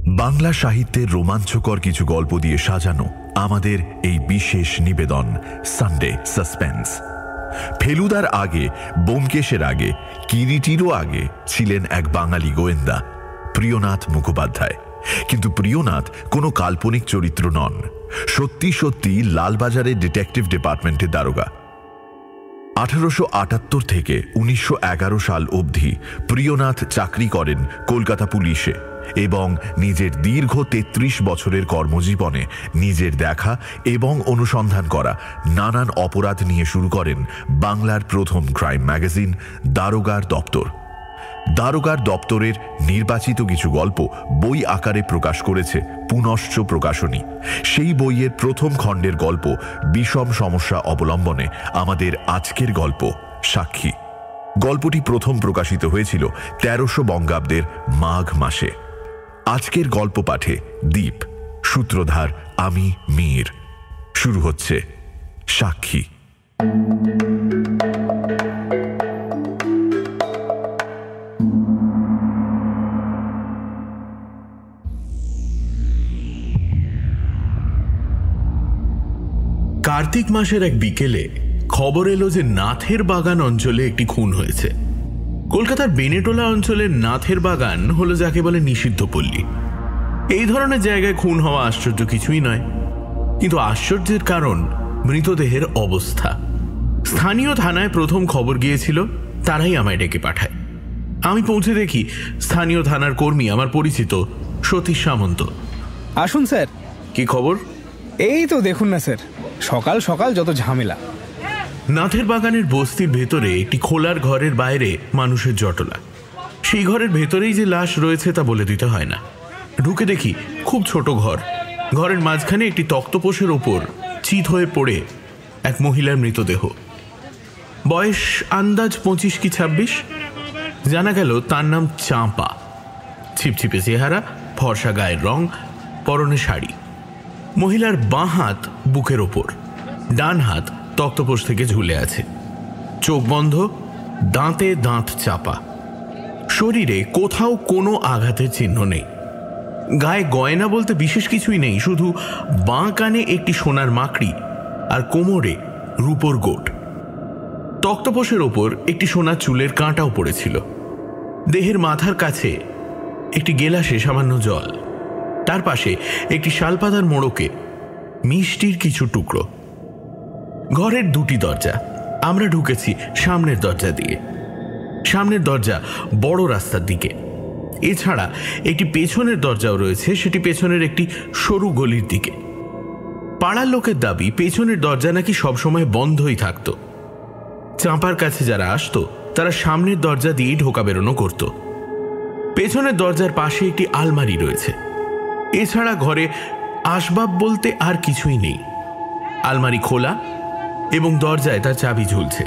বাংলা সাহিত্যের রোমাঞ্চকর কিছু গল্প দিয়ে সাজানো আমাদের এই বিশেষ নিবেদন সানডে সাসপেন্স। ফেলুদার আগে, ব্যোমকেশের আগে, কিরিটিরও আগে ছিলেন এক বাঙালি গোয়েন্দা, প্রিয়নাথ মুখোপাধ্যায়। কিন্তু প্রিয়নাথ কোনো কাল্পনিক চরিত্র নন, সত্যি সত্যি লালবাজারের ডিটেকটিভ ডিপার্টমেন্টের দারোগা। 1878 থেকে 1911 সাল অবধি প্রিয়নাথ চাকরি করেন কলকাতা পুলিশে এবং নিজের দীর্ঘ 33 বছরের কর্মজীবনে নিজের দেখা এবং অনুসন্ধান করা নানান অপরাধ নিয়ে শুরু করেন বাংলার প্রথম ক্রাইম ম্যাগাজিন দারোগার দপ্তর। দারোগার দপ্তরের নির্বাচিত কিছু গল্প বই আকারে প্রকাশ করেছে পুনশ্চ প্রকাশনী। সেই বইয়ের প্রথম খণ্ডের গল্প বিষম সমস্যা অবলম্বনে আমাদের আজকের গল্প সাক্ষী। গল্পটি প্রথম প্রকাশিত হয়েছিল 1300 বঙ্গাব্দের মাঘ মাসে। আজকের গল্প পাঠে দীপ, সূত্রধার আমি মীর। শুরু হচ্ছে সাক্ষী। কার্তিক মাসের এক বিকেলে খবর এলো যে নাথের বাগান অঞ্চলে একটি খুন হয়েছে। কলকাতার বেনেটোলা অঞ্চলের নাথের বাগান হলো যাকে বলে নিষিদ্ধ পল্লী। এই ধরনের জায়গায় খুন হওয়া আশ্চর্য কিছুই নয়, কিন্তু আশ্চর্যের কারণ মৃতদেহের অবস্থা। স্থানীয় থানায় প্রথম খবর গিয়েছিল, তারাই আমায় ডেকে পাঠায়। আমি পৌঁছে দেখি স্থানীয় থানার কর্মী, আমার পরিচিত সতীশ সামন্ত। আসুন স্যার। কি খবর? এই তো দেখুন না স্যার, সকাল সকাল যত ঝামেলা। নাথের বাগানের বস্তির ভেতরে একটি খোলার ঘরের বাইরে মানুষের জটলা। সেই ঘরের ভেতরেই যে লাশ রয়েছে তা বলে দিতে হয় না। ঢুকে দেখি খুব ছোট ঘর। ঘরের মাঝখানে একটি তক্তপোষের ওপর চিত হয়ে পড়ে এক মহিলার মৃতদেহ। বয়স আন্দাজ 25 কি 26। জানা গেল তার নাম চাঁপা। ছিপছিপে চেহারা, ফর্সা গায়ের রং, পরনে শাড়ি। মহিলার বাঁ হাত বুকের ওপর, ডান হাত তক্তপোষ থেকে ঝুলে আছে। চোখ বন্ধ, দাঁতে দাঁত চাপা। শরীরে কোথাও কোনো আঘাতের চিহ্ন নেই। গায়ে গয়না বলতে বিশেষ কিছুই নেই, শুধু বাঁ কানে একটি সোনার মাকড়ি আর কোমরে রূপোর গোট। তক্তপোষের ওপর একটি সোনার চুলের কাঁটাও পড়েছিল। দেহের মাথার কাছে একটি গেলাসে সামান্য জল, তার পাশে একটি শালপাতার মোড়কে মিষ্টির কিছু টুকরো। ঘরের দুটি দরজা। আমরা ঢুকেছি সামনের দরজা দিয়ে। সামনের দরজা বড় রাস্তার দিকে। এছাড়া একটি পেছনের দরজাও রয়েছে, সেটি পেছনের একটি সরু গলির দিকে। পাড়ার লোকের দাবি পেছনের দরজা নাকি সবসময় বন্ধই থাকত। চাঁপার কাছে যারা আসতো তারা সামনের দরজা দিয়ে ঢোকা বেরোনো করত। পেছনের দরজার পাশে একটি আলমারি রয়েছে। এছাড়া ঘরে আসবাব বলতে আর কিছুই নেই। আলমারি খোলা এবং দরজায় তার চাবি ঝুলছে।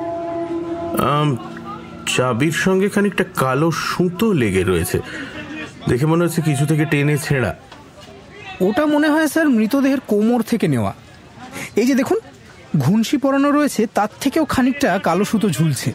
চাবির সঙ্গে খানিকটা কালো সুতো লেগে রয়েছে, দেখে মনে হচ্ছে কিছু থেকে টেনে ছেঁড়া। ওটা মনে হয় স্যার মৃতদেহের কোমর থেকে নেওয়া। এই যে দেখুন, ঘুনসি পরানো রয়েছে, তার থেকেও খানিকটা কালো সুতো ঝুলছে।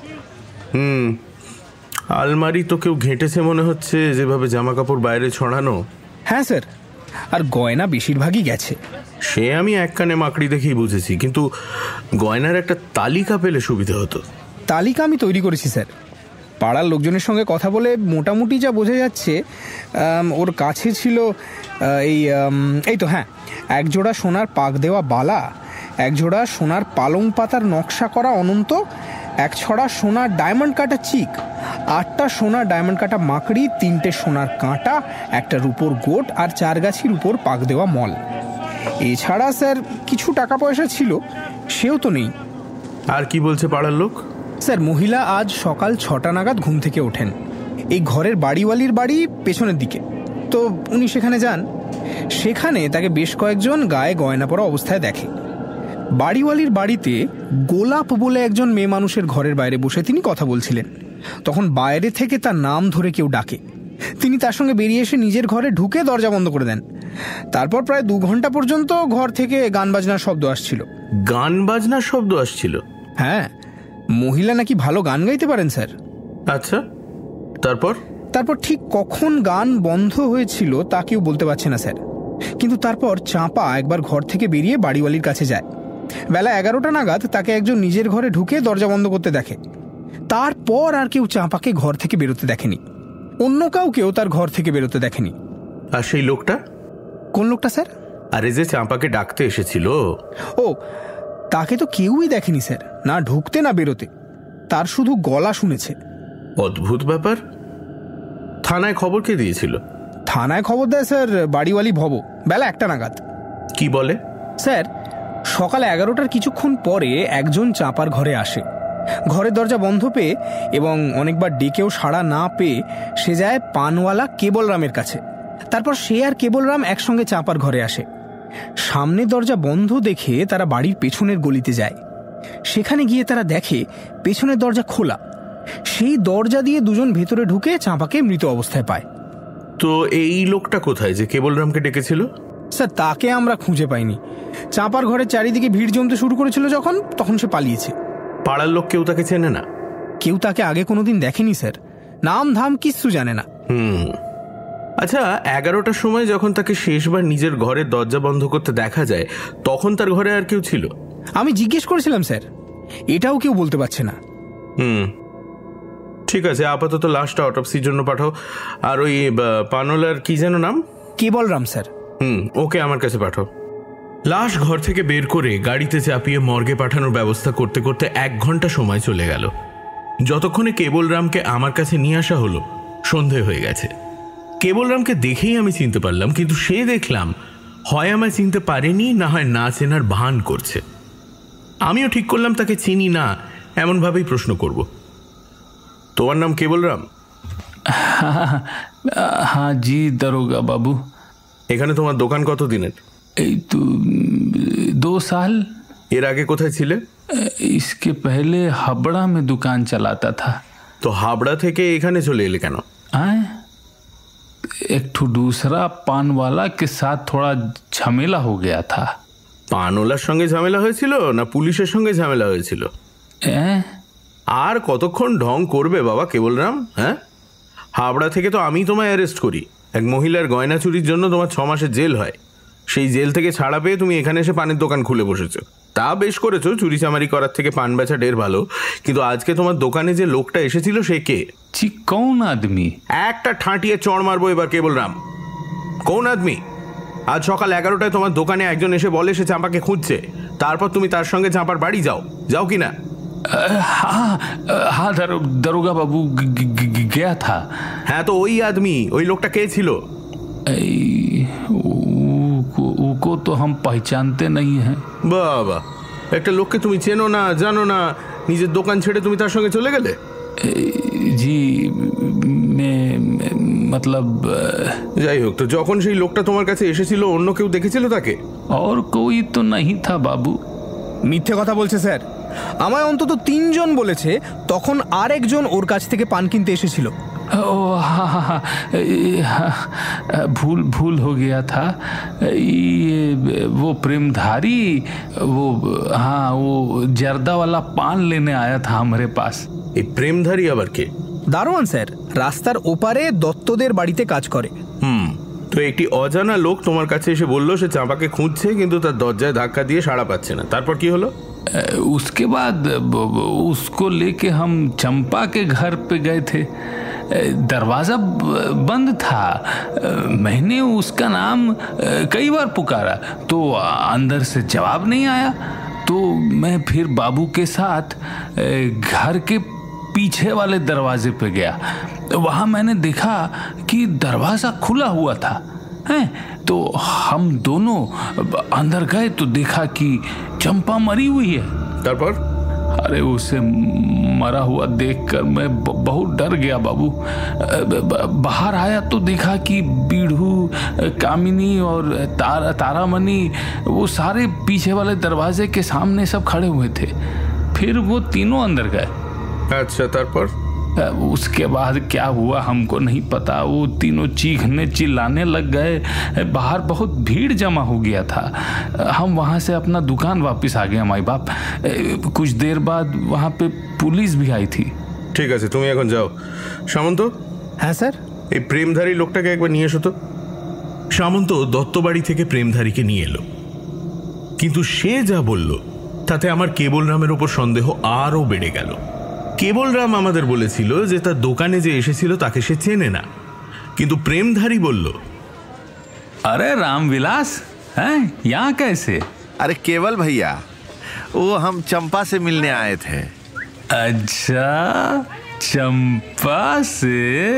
আলমারি তো কেউ ঘেঁটেছে মনে হচ্ছে, যেভাবে জামা কাপড় বাইরে ছড়ানো। হ্যাঁ স্যার, আর গয়না বেশিরভাগই গেছে। সে আমি এক কানে মাকড়ি দেখেই বুঝেছি, কিন্তু গয়নার একটা তালিকা পেলে সুবিধা হতো। তালিকা আমি তৈরি করেছি স্যার। পাড়ার লোকজনের সঙ্গে কথা বলে মোটামুটি যা বোঝা যাচ্ছে, ওর কাছে ছিল এই তো হ্যাঁ, একজোড়া সোনার পাক দেওয়া বালা, একজোড়া সোনার পালং পাতার নকশা করা অনন্ত, এক ছড়া সোনার ডায়মন্ড কাটা চিক, 8টা সোনার ডায়মন্ড কাটা মাকড়ি, 3টে সোনার কাঁটা, একটা রূপোর গোট আর 4 গাছির উপর পাক দেওয়া মল। এছাড়া স্যার কিছু টাকা পয়সা ছিল, সেও তো নেই। আর কি বলছে পাড়ার লোক? স্যার, মহিলা আজ সকাল 6টা নাগাদ ঘুম থেকে ওঠেন। এই ঘরের বাড়িওয়ালির বাড়ি পেছনের দিকে, তো উনি সেখানে যান। সেখানে তাকে বেশ কয়েকজন গায়ে গয়না পরা অবস্থায় দেখে। বাড়িওয়ালির বাড়িতে গোলাপ বলে একজন মেয়ে মানুষের ঘরের বাইরে বসে তিনি কথা বলছিলেন। তখন বাইরে থেকে তার নাম ধরে কেউ ডাকে। তিনি তার সঙ্গে বেরিয়ে এসে নিজের ঘরে ঢুকে দরজা বন্ধ করে দেন। তারপর প্রায় 2 ঘন্টা পর্যন্ত ঘর থেকে গান বাজনার শব্দ আসছিল। গান বাজনার শব্দ আসছিল? হ্যাঁ, মহিলা নাকি ভালো গান গাইতে পারেন স্যার। আচ্ছা, তারপর? তারপর ঠিক কখন গান বন্ধ হয়েছিল তা কেউ বলতে পারছে না স্যার, কিন্তু তারপর চাঁপা একবার ঘর থেকে বেরিয়ে বাড়িওয়ালির কাছে যায়। বেলা 11টা নাগাদ তাকে একজন নিজের ঘরে ঢুকে দরজা বন্ধ করতে দেখে। তারপর আর কেউ চাঁপাকে ঘর থেকে বেরোতে দেখেনি, অন্য কাউকেও তার ঘর থেকে বেরোতে দেখেনি। আর সেই লোকটা? কোন লোকটা স্যার? আরে যে চাঁপাকে ডাকতে এসেছিল। ও, তাকে তো কেউই দেখেনি স্যার, না ঢুকতে না বেরোতে। তার শুধু গলা শুনেছে। অদ্ভুত ব্যাপার। থানায় খবর কে দিয়েছিল? থানায় খবর দেয় স্যার বাড়িওয়ালি ভব, বেলা 1টা নাগাদ। কি বলে? স্যার, সকাল 11টার কিছুক্ষণ পরে একজন চাঁপার ঘরে আসে। ঘরের দরজা বন্ধ পেয়ে এবং অনেকবার ডেকেও সাড়া না পেয়ে সে যায় পানওয়ালা কেবলরামের কাছে। তারপর সে আর কেবলরাম একসঙ্গে চাঁপার ঘরে আসে। সামনে দরজা বন্ধ দেখে তারা বাড়ির পেছনের গলিতে যায়। সেখানে গিয়ে তারা দেখে পেছনের দরজা খোলা। সেই দরজা দিয়ে দুজন ভেতরে ঢুকে চাঁপাকে মৃত অবস্থায় পায়। তো এই লোকটা কোথায় যে কেবলরামকে ডেকেছিল? স্যার, তাকে আমরা খুঁজে পাইনি। চাঁপার ঘরের চারিদিকে ভিড় জমতে শুরু করেছিল তখন সে পালিয়েছে। পাড়ার লোক কেউ তাকে চেনে না? কেউ তাকে আগে কোনোদিন দেখেনি স্যার, নাম ধাম কিচ্ছু জানে না। আচ্ছা, 11টার সময় যখন তাকে শেষবার নিজের ঘরের দরজা বন্ধ করতে দেখা যায়, তখন তার ঘরে আর কেউ ছিল? আমি জিজ্ঞেস করেছিলাম স্যার, এটাও কেউ বলতে পারছে না। ঠিক আছে, আপাতত লাশটা অটোপসির জন্য পাঠাও। আর ওই পানওয়ালার কি যেন নাম? কেবলরাম স্যার। ওকে আমার কাছে পাঠাও। লাশ ঘর থেকে বের করে গাড়িতে চাপিয়ে মর্গে পাঠানোর ব্যবস্থা করতে করতে 1 ঘন্টা সময় চলে গেল। যতক্ষণে কেবলরামকে আমার কাছে নিয়ে আসা হলো, সন্ধে হয়ে গেছে। কেবলরামকে দেখেই আমি চিনতে পারলাম, কিন্তু সে দেখলাম হয় আমায় চিনতে পারেনি, না হয় না চেনার ভান করছে। আমিও ঠিক করলাম তাকে চিনি না, এমনভাবেই প্রশ্ন করব। তোমার নাম কেবলরাম? हाँ जी दरोगा बाबू। এখানে তোমার দোকান কত দিনের? এই তো 2 साल। এর আগে কোথায় ছিলে? इसके पहले हावड़ा में दुकान चलाता था। তো হাবড়া থেকে এখানে চলে এলে কেন? एक ठो दूसरा पान वाला के साथ थोड़ा झमेला हो गया था। পানওয়ালার সঙ্গে ঝামেলা হয়েছিল না পুলিশের সঙ্গে ঝামেলা হয়েছিল? আর কতক্ষণ ঢং করবে বাবা কেবলরাম? হ্যাঁ, হাবড়া থেকে তো আমি তোমায় অ্যারেস্ট করি। এক মহিলার গয়না চুরির জন্য তোমার 6 মাসের জেল হয়। সেই জেল থেকে ছাড়া পেয়ে তুমি এখানে এসে পানের দোকান খুলে বসেছো। তা বেশ করেছো, চুরি চামারি করার থেকে পান বেচা ঢের ভালো। কিন্তু আজকে তোমার দোকানে যে লোকটা এসেছিল সে কে? कौन आदमी? একটা ঠাঁটিয়ে চড় মারবো এবার কেবলরাম। কোন আদমি? আজ সকাল 11টায় তোমার দোকানে একজন এসে বলে সে চাঁপাকে খুঁজছে। তারপর তুমি তার সঙ্গে চাঁপার বাড়ি যাও কি না? हाँ दरोगा बाबू गया था। হ্যাঁ, তো ওই আদমি, ওই লোকটা কে ছিল? उको तो हम पहचानते नहीं हैं। বাবা, একটা লোককে তুমি চেনো না, জানো না, নিজের দোকান ছেড়ে তুমি তার সঙ্গে চলে গেলে? জি मतलब যাই হোক, তো যখন সেই লোকটা তোমার কাছে এসেছিল অন্য কেউ দেখেছিল তাকে? और कोई तो नहीं था बाबू। মিথ্যে কথা বলছে স্যার। আমায় অন্তত 3 জন বলেছে তখন আরেকজন ওর কাছ থেকে পান কিনতে এসেছিল। हाँ, भूल हो गया था। ये वो प्रेमधारी, वो हाँ, वो जर्दा वाला पान लेने आया था हमारे पास। এই প্রেমধারী আবার কে? দারোয়ান স্যার, রাস্তার ওপারে দত্তদের বাড়িতে কাজ করে। তো একটি অজানা লোক তোমার কাছে এসে বললো সে চাঁপাকে খুঁজছে, কিন্তু তার দরজায় ধাক্কা দিয়ে সাড়া পাচ্ছে না। তারপর কি হলো? उसके बाद उसको लेके हम चंपा के घर पे गए थे। दरवाज़ा बंद था। मैंने उसका नाम कई बार पुकारा तो अंदर से जवाब नहीं आया। तो मैं फिर बाबू के साथ घर के पीछे वाले दरवाजे पे गया। वहाँ मैंने देखा कि दरवाज़ा खुला हुआ था। हैं, तो हम दोनों अंदर गए तो देखा कि चंपा मरी हुई है। তারপর? अरे उसे मरा हुआ देखकर मैं बहुत डर गया बाबू। बाहर आया तो देखा कि बीड़ू, कामिनी और तारामणि वो सारे पीछे वाले दरवाजे के सामने सब खड़े हुए थे। फिर वो तीनों अंदर गए। अच्छा, तारपर? उसके बाद क्या हुआ हमको नहीं पता। वो तीनों चीखने चिल्लाने लग गए। बाहर बहुत भीड़ जमा हो गया था। हम वहाँ से अपना दुकान वापस आ गए माई बाप। कुछ देर बाद वहाँ पे पुलिस भी आई थी। ঠিক আছে, তুমি এখন যাও। সামন্ত, হ্যাঁ স্যার। এই প্রেমধারী লোকটাকে একবার নিয়ে এসো তো। সামন্ত দত্তবাড়ি থেকে প্রেমধারীকে নিয়ে এলো, কিন্তু সে যা বলল তাতে আমার কেবলরামের ওপর সন্দেহ আরও বেড়ে গেল। কেবলরাম আমাদের বলেছিল যে তার দোকানে যে এসেছিল তাকে সে চেনে না, কিন্তু প্রেমধারী বলল, अरे रामविलास हैं यहाँ कैसे? अरे केवल भैया, वो हम चंपा से मिलने आए थे। अच्छा, चंपा से?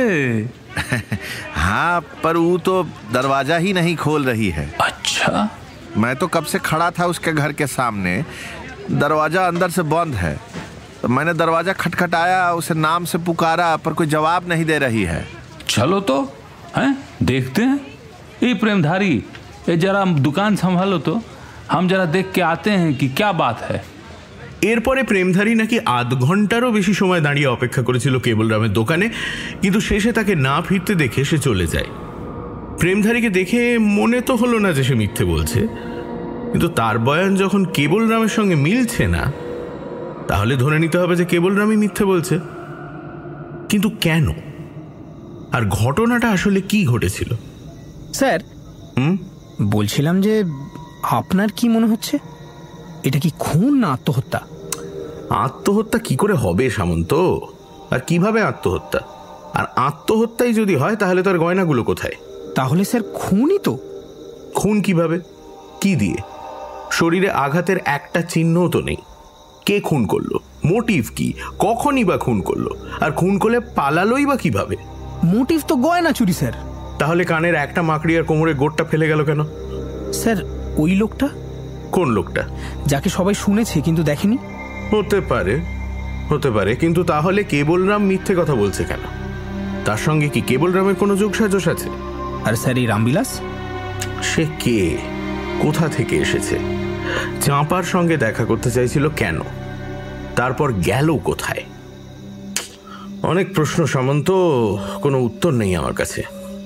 हाँ, पर वो तो दरवाजा ही नहीं खोल रही है। अच्छा, मैं तो कब से खड़ा था उसके घर के सामने, दरवाजा अंदर से बंद है। तो मैंने दरवाजा खटखटाया, उसे नाम से पुकारा, पर कोई जवाब नहीं दे रही है। चलो तो हैं देखते हैं। ये प्रेमधारी, ये जरा दुकान संभालो तो, हम जरा देख के आते हैं कि क्या बात है। এরপরে প্রেমধারী নাকি আধ ঘন্টারও বেশি সময় দাঁড়িয়ে অপেক্ষা করেছিল কেবলরামের দোকানে, কিন্তু শেষে তাকে না ফিরতে দেখে সে চলে যায়। প্রেমধারীকে দেখে মনে তো হলো না যে সে মিথ্যে বলছে, কিন্তু তার বয়ান যখন কেবলরামের সঙ্গে মিলছে না, তাহলে ধরে নিতে হবে যে কেবলরামই মিথ্যে বলছে। কিন্তু কেন, আর ঘটনাটা আসলে কি ঘটেছিল? স্যার বলছিলাম যে আপনার কি মনে হচ্ছে, এটা কি খুন না আত্মহত্যা? আত্মহত্যা কি করে হবে সামন্ত, আর কিভাবে আত্মহত্যা? আর আত্মহত্যাই যদি হয় তাহলে তার গয়নাগুলো কোথায়? তাহলে স্যার খুনই তো। খুন কিভাবে, কি দিয়ে? শরীরে আঘাতের একটা চিহ্নও তো নেই। কে খুন করলো, মোটিভ কি, কখনই বা খুন করলো, আর খুন করলে পালালোই বা কিভাবে? মোটিভ তো গয়না চুরি স্যার। তাহলে কানের একটা মাকড়ি আর কোমরে গোটটা ফেলে গেল কেন? স্যার ওই লোকটা। কোন লোকটা? যাকে সবাই শুনেছে কিন্তু দেখেনি। হতে পারে, হতে পারে, কিন্তু তাহলে কেবলরাম মিথ্যে কথা বলছে কেন? তার সঙ্গে কি কেবলরামের কোনো যোগসাজশ আছে? আর স্যার এই রামবিলাস, সে কে, কোথা থেকে এসেছে, চাঁপার সঙ্গে দেখা করতে চাইছিল কেন, তারপর গেল কোথায়? অনেক প্রশ্ন সামন্ত, কোনো উত্তর নেই আমার কাছে।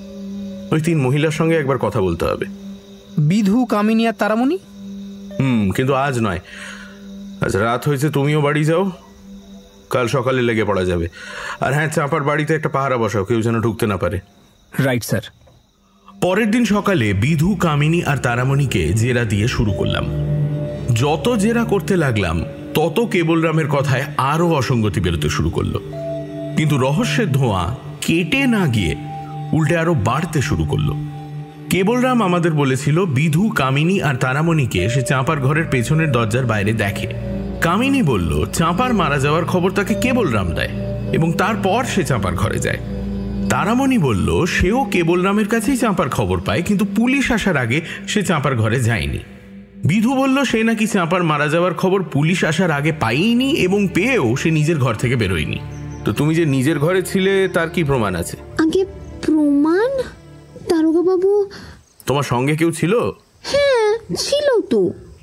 ওই 3 মহিলার সঙ্গে একবার কথা বলতে হবে। বিধু, কামিনী আর তারামণি। কিন্তু আজ নয়, আজ রাত হয়েছে, তুমিও বাড়ি যাও, কাল সকালে লেগে পড়া যাবে। আর হ্যাঁ, চাঁপার বাড়িতে একটা পাহারা বসাও, কেউ যেন ঢুকতে না পারে। Right sir. পরের দিন সকালে বিধু, কামিনী আর তারামণিকে জেরা দিয়ে শুরু করলাম। যত জেরা করতে লাগলাম তত কেবলরামের কথায় আরও অসঙ্গতি বেরোতে শুরু করলো, কিন্তু রহস্যের ধোঁয়া কেটে না গিয়ে উল্টে আরো বাড়তে শুরু করলো। কেবলরাম আমাদের বলেছিল বিধু, কামিনী আর তারামণিকে সে চাঁপার ঘরের পেছনের দরজার বাইরে দেখে। কামিনী বলল চাঁপার মারা যাওয়ার খবর তাকে কেবলরাম দেয় এবং তারপর সে চাঁপার ঘরে যায়। তারামণি বলল সেও কেবলরামের কাছেই চাঁপার খবর পায়, কিন্তু পুলিশ আসার আগে সে চাঁপার ঘরে যায়নি। বিধু বলল সে নাকি চাঁপার মারা যাওয়ার খবর পুলিশ আসার আগে পাইনি এবং পেয়েও সে নিজের ঘর থেকে বেরোয়নি। তো তুমি যে নিজের ঘরে ছিলে তার কি প্রমাণ আছে? আগে প্রমাণ? দারোগা বাবু, তোমার সঙ্গে কেউ ছিল? হ্যাঁ ছিল তো,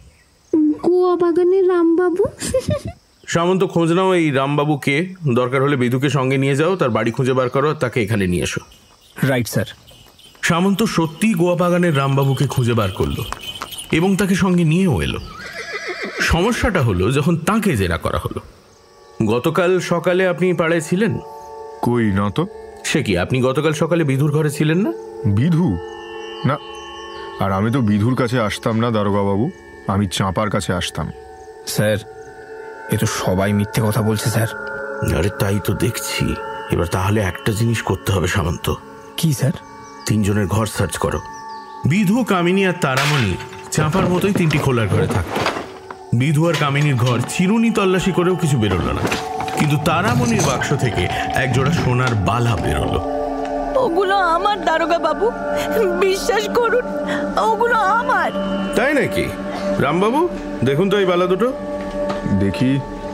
গোয়া বাগানের রামবাবু। সামন্ত, খোঁজ নাও এই রামবাবু কে, দরকার হলে বিধুকে সঙ্গে নিয়ে যাও, তার বাড়ি খুঁজে বার করো, তাকে এখানে নিয়ে এসো। Right sir. সামন্ত সত্যি গোয়া বাগানের রামবাবুকে খুঁজে বার করলো এবং তাকে সঙ্গে নিয়েও এলো। সমস্যাটা হলো যখন তাকে জেরা করা হলো। গতকাল সকালে আপনি পাড়ায় ছিলেন? কই না তো। সে কি, আপনি গতকাল সকালে বিধুর ঘরে ছিলেন না? বিধু না, আর আমি তো বিধুর কাছে আসতাম না দারোগা বাবু, আমি চাঁপার কাছে আসতাম। স্যার এ তো সবাই মিথ্যে কথা বলছে স্যার। আরে তাই তো দেখছি। এবার তাহলে একটা জিনিস করতে হবে সামন্ত। কি স্যার? 3 জনের ঘর সার্চ করো। বিধু, কামিনী আর তারামণি চাঁপার মতোই 3টি খোলার ঘরে থাকতো। বিধু আর কামিনীর ঘর চিরুনি তল্লাশি করেও কিছু বেরোলো না, কিন্তু তারামণির বাক্স থেকে একজোড়া সোনার বালা বেরোলো। ওগুলো আমার দারোগা বাবু, বিশ্বাস করুন, ওগুলো আমার। তাই নাকি? রামবাবু দেখুন তো এই বালা দুটো। দেখি,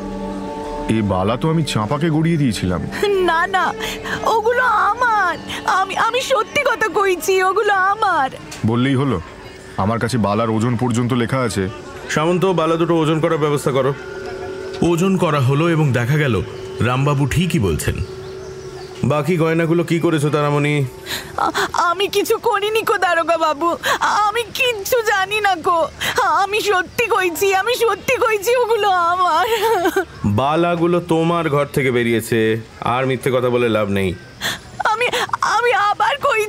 এই বালা তো আমি চাঁপাকে গড়িয়ে দিয়েছিলাম। না না, ওগুলো আমার, আমি সত্যি কথা কইছি, ওগুলো আমার। বললেই হলো? আমার কাছে বালার ওজন পর্যন্ত লেখা আছে। সামন্ত, বালা দুটো ওজন করার ব্যবস্থা করো। ওজন করা হলো এবং দেখা গেল রামবাবু ঠিকই বলছেন। বাকি গয়নাগুলো কি করেছো তারামণি? আমি কিছু করিনি কো দারোগা বাবু, আমি কিচ্ছু জানি না কো। আমি সত্যি কইছি, ওগুলো আমার। বালাগুলো তোমার ঘর থেকে বেরিয়েছে, আর মিথ্যে কথা বলে লাভ নেই।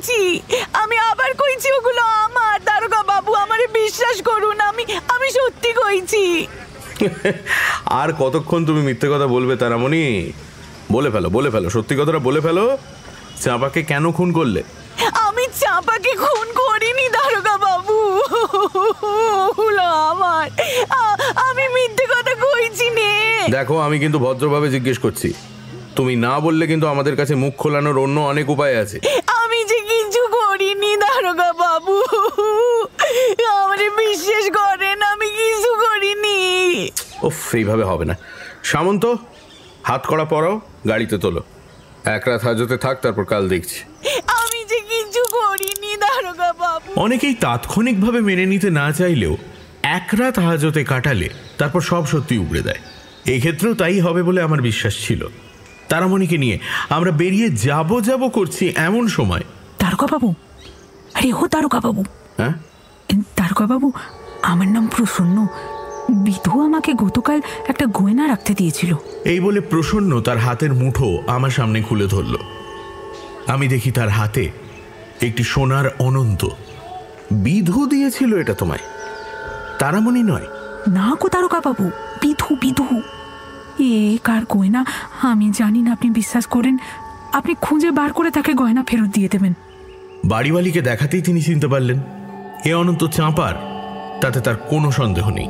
করেছি, আমি আবার কইছি ওগুলো আমার। দারোগা বাবু আমারে বিশ্বাস করুন, আমি সত্যি কইছি। আর কতক্ষণ তুমি মিথ্যে কথা বলবে তারামণি? বলে ফেলো, সত্যি কথাটা বলে ফেলো। চাঁপাকে কেন খুন করলে? আমি চাঁপাকে খুন করিনি দারোগা বাবু, ওগুলো আমার। আমি মিথ্যে কথা কইছি নে। দেখো, আমি কিন্তু ভদ্রভাবে জিজ্ঞেস করছি, তুমি না বললে কিন্তু আমাদের কাছে মুখ খোলানোর অন্য অনেক উপায় আছে। আমি যে কিছু করিনি দারোগা বাবু, আমারে বিশ্বাস করেন, আমি কিছু করিনি। ওফ, এইভাবে হবে না। সামন্ত, হাত কড়া পরাও, গাড়িতে তোলো। এক রাত হাজতে থাক, তারপর কাল দেখছি। আমি যে কিছু করিনি দারোগা বাবু। অনেকেই তাৎক্ষণিকভাবে মেনে নিতে না চাইলেও এক রাত হাজতে কাটালে তারপর সব সত্যি উগড়ে দেয়। এই ক্ষেত্রেও তাই হবে বলে আমার বিশ্বাস ছিল। তারামণিকে নিয়ে আমরা বেরিয়ে যাব করছি এমন সময় দারোগা বাবু, আরে ও দারোগা বাবু। হ্যাঁ দারোগা বাবু, আমার নাম প্রসন্ন। বিধু আমাকে গতকাল একটা গয়না রাখতে দিয়েছিল। এই বলে প্রসন্ন তার হাতের মুঠো আমার সামনে খুলে ধরল। আমি দেখি তার হাতে একটি সোনার অনন্ত। বিধু দিয়েছিল এটা তোমায়, তারামণি নয়? না গো দারোগা বাবু, বিধু। এ কার গয়না আমি জানি না, আপনি বিশ্বাস করেন। আপনি খুঁজে বার করে তাকে গয়না ফেরত দিয়ে দেবেন। বাড়িওয়ালিকে দেখাতেই তিনি চিনতে পারলেন এ অনন্ত চাঁপার, তাতে তার কোনো সন্দেহ নেই।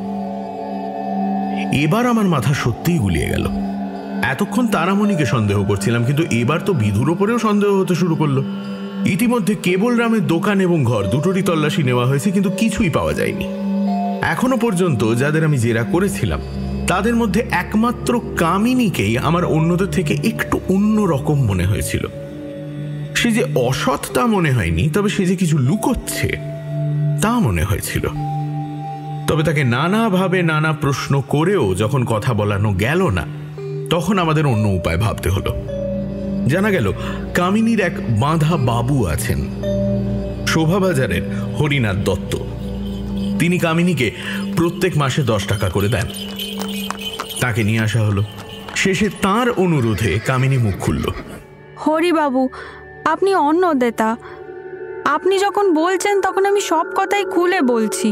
এবার আমার মাথা সত্যিই গুলিয়ে গেল। এতক্ষণ তারামণিকে সন্দেহ করছিলাম, কিন্তু এবার তো বিধুর ওপরেও সন্দেহ হতে শুরু করলো। ইতিমধ্যে কেবলরামের দোকান এবং ঘর দুটোরই তল্লাশি নেওয়া হয়েছে, কিন্তু কিছুই পাওয়া যায়নি। এখনো পর্যন্ত যাদের আমি জেরা করেছিলাম তাদের মধ্যে একমাত্র কামিনীকেই আমার অন্যদের থেকে একটু অন্য রকম মনে হয়েছিল। সে যে অসৎ তা মনে হয়নি, তবে সে যে কিছু লুকোচ্ছে তা মনে হয়েছিল। তবে তাকে নানাভাবে নানা প্রশ্ন করেও যখন কথা বলানো গেল না, তখন আমাদের অন্য উপায় ভাবতে হলো। জানা গেল কামিনীর এক বাঁধা বাবু আছেন, শোভাবাজারের হরিনাথ দত্ত। তিনি কামিনীকে প্রত্যেক মাসে 10 টাকা করে দেন। তাকে নিয়ে আসা হলো। শেষে তার অনুরোধে কামিনী মুখ খুলল। হরিবাবু, আপনি অন্নদাতা। আপনি যখন বলছেন তখন আমি সব কথাই খুলে বলছি।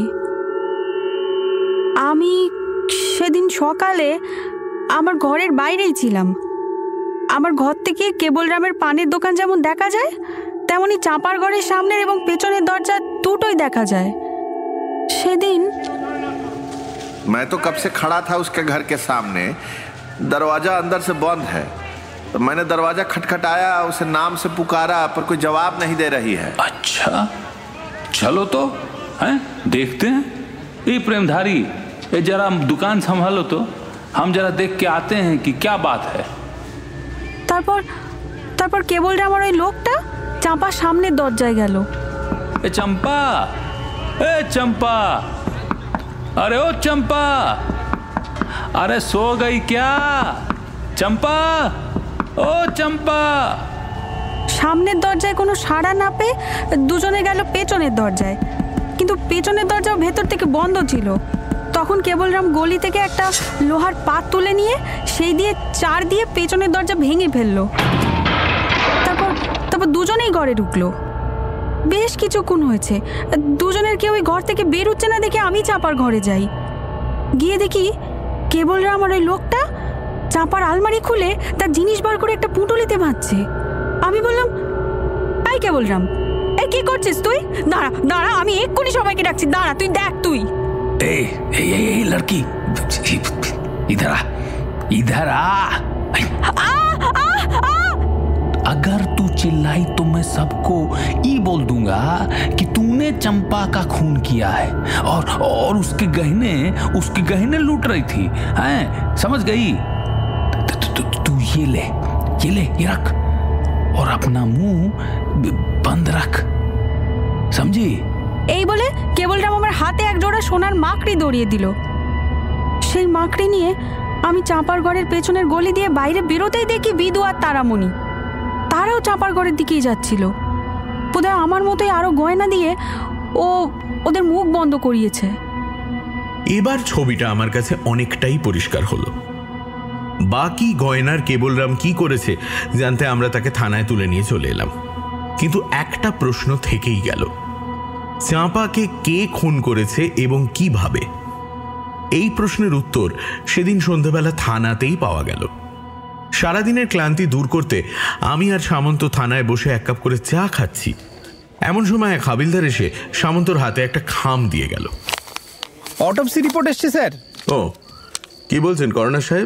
আমি সেদিন সকালে আমার ঘরের বাইরেই ছিলাম। আমার ঘর থেকে কেবলরামের পানের দোকান যেমন দেখা যায়, তেমনি চাঁপার ঘরের সামনের এবং পেছনের দরজা দুটোই দেখা যায়। সেদিন मैं तो कब से खड़ा था उसके घर के सामने, दरवाजा अंदर से बंद है। तो मैंने दरवाजा खटखटाया, उसे नाम से पुकारा, पर कोई जवाब नहीं दे रही है। अच्छा, चलो तो हैं, देखते हैं। ये प्रेमधारी, ये जरा दुकान संभालो तो हम जरा देख के आते हैं कि क्या बात है। তারপর কেবলরাম আর ওই লোকটা চাঁপার সামনের দরজায় গেল। ए चंपा, अरे ओ चंपा, अरे सो गई क्या चंपा? ओ चंपा। সামনের দরজায় কোনো সাড়া না পেয়ে দুজনে গেল পেছনের দরজায়, কিন্তু পেছনের দরজাও ভেতর থেকে বন্ধ ছিল। তখন কেবলরাম গলি থেকে একটা লোহার পাত তুলে নিয়ে সেই দিয়ে চার দিয়ে পেছনের দরজা ভেঙে ফেললো। তারপর দুজনেই ঘরে ঢুকলো। বেশ কিছুক্ষণ হয়েছে, দুজনের কেউ ওই ঘর থেকে বের হচ্ছে না দেখে আমি চাঁপার ঘরে যাই। গিয়ে দেখি কেবলরাম আর ওই লোকটা চাঁপার আলমারি খুলে তার জিনিস বার করে একটা পুঁটুলিতে বাঁধছে। আমি বললাম, এই কেবলরাম, এই কি করছিস তুই? দাঁড়া, আমি এক্ষুনি সবাইকে ডাকছি, দাঁড়া, তুই দেখ। তুই ए लड़की, इधर आ। अगर तू चिल्लाई तो मैं सबको ये बोल दूंगा कि तूने चंपा का खून किया है और उसके गहने लूट रही थी, हैं? समझ गई? तू ये ले, ये रख और अपना मुंह बंद रख, समझी? এই বলে কেবলরাম আমার হাতে এক জোড়া সোনার মাকড়ি ধরিয়ে দিল। সেই মাকড়ি নিয়ে আমি চাঁপার ঘরের পেছনের গলি দিয়ে বাইরে বেরোতেই দেখি বিধু আর তারামণি। তারাও চাঁপার ঘরের দিকেই যাচ্ছিল। বোধহয় আমার মতোই আরো গয়না দিয়ে ওদের মুখ বন্ধ করিয়েছে। এবার ছবিটা আমার কাছে অনেকটাই পরিষ্কার হলো। বাকি গয়নার কেবলরাম কি করেছে জানতে আমরা তাকে থানায় তুলে নিয়ে চলে এলাম। কিন্তু একটা প্রশ্ন থেকেই গেল, চাঁপাকে কে খুন করেছে এবং কিভাবে? এই প্রশ্নের উত্তর সেদিন সন্ধ্যাবেলা থানাতেই পাওয়া গেল। সারাদিনের ক্লান্তি দূর করতে আমি আর সামন্ত থানায় বসে এক কাপ করে চা খাচ্ছি। এমন সময় এক হাবিলদার এসে সামন্তর হাতে একটা খাম দিয়ে গেল। অটোপসি রিপোর্ট এসছে স্যার। ও, কি বলছেন করোনার সাহেব?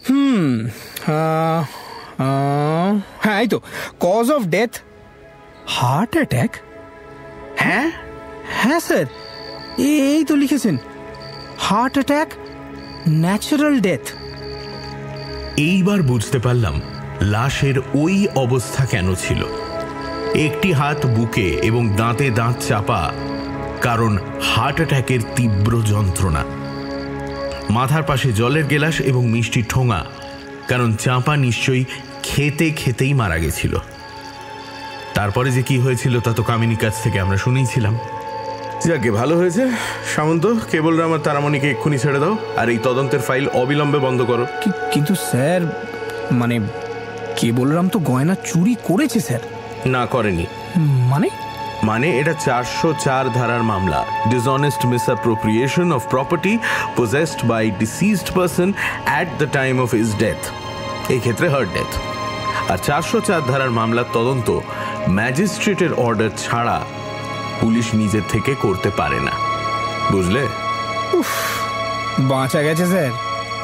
হ্যাঁ, এই তো cause of death heart attack. হ্যাঁ হ্যাঁ স্যার, এই তো লিখেছেন হার্ট অ্যাটাক, ন্যাচারাল ডেথ। এইবার বুঝতে পারলাম লাশের ওই অবস্থা কেন ছিল। একটি হাত বুকে এবং দাঁতে দাঁত চাপা, কারণ হার্ট অ্যাটাকের তীব্র যন্ত্রণা। মাথার পাশে জলের গেলাস এবং মিষ্টির ঠোঙা, কারণ চাঁপা নিশ্চয়ই খেতে খেতেই মারা গেছিল। তারপরে যে কি হয়েছিল তা তো কামিনীর কাছ থেকে আমরা শুনেইছিলাম। যাকে ভালো হয়েছে সামন্ত, কেবল রাম আর তারামণিকে এক্ষুনি ছেড়ে দাও আর এই তদন্তের ফাইল অবিলম্বে বন্ধ করো। কিন্তু স্যার, মানে কেবলরাম তো গয়না চুরি করেছে স্যার। না, করেনি। মানে এটা 404 ধারার মামলা, dishonest misappropriation of property possessed by deceased person at the time of his death, এই ক্ষেত্রে হার ডেথ। আর 404 ধারার মামলার তদন্ত ম্যাজিস্ট্রেটের অর্ডার ছাড়া পুলিশ নিজের থেকে করতে পারে না, বুঝলে? বাঁচা গেছে স্যার।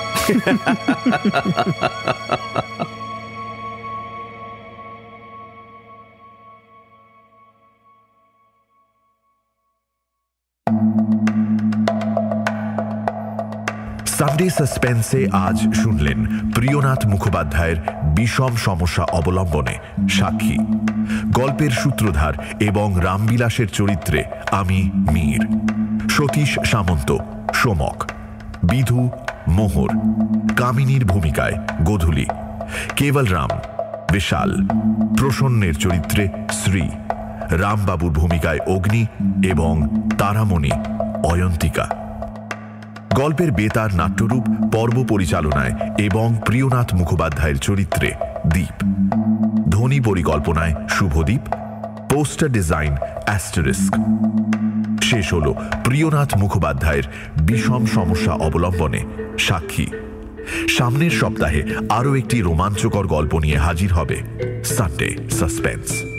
সানডে সাসপেন্সে আজ শুনলেন প্রিয়নাথ মুখোপাধ্যায়ের বিষম সমস্যা অবলম্বনে সাক্ষী। গল্পের সূত্রধার এবং রামবিলাসের চরিত্রে আমি মীর, সতীশ সামন্ত সোমক, বিধু মোহর, কামিনীর ভূমিকায় গোধূলি, কেবলরাম বিশাল, প্রসন্নের চরিত্রে শ্রী, রামবাবুর ভূমিকায় অগ্নি এবং তারামণি অয়ন্তিকা। গল্পের বেতার নাট্যরূপ পর্ব পরিচালনায় এবং প্রিয়নাথ মুখোপাধ্যায়ের চরিত্রে দীপ, ধ্বনি পরিকল্পনায় শুভদীপ, পোস্টার ডিজাইন অ্যাস্টারিস্ক। শেষ হল প্রিয়নাথ মুখোপাধ্যায়ের বিষম সমস্যা অবলম্বনে সাক্ষী। সামনের সপ্তাহে আরও একটি রোমাঞ্চকর গল্প নিয়ে হাজির হবে সানডে সাসপেন্স।